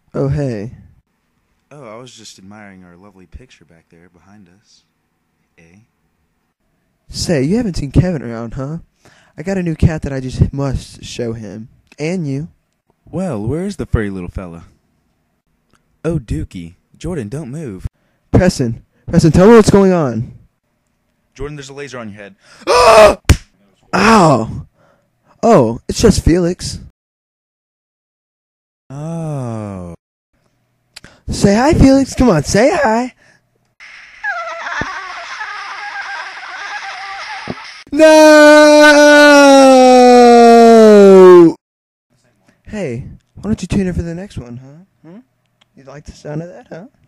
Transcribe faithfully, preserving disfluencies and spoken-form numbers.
Oh, hey. Oh, I was just admiring our lovely picture back there behind us. Eh? Say, you haven't seen Kevin around, huh? I got a new cat that I just must show him. And you. Well, where's the furry little fella? Oh, Dookie. Jordan, don't move. Preston. Preston, tell me what's going on. Jordan, there's a laser on your head. Ah! Ow! Oh, it's just Felix. Oh. Say hi, Felix. Come on, say hi. No! Hey, why don't you tune in for the next one, huh? Hmm? You like the sound of that, huh?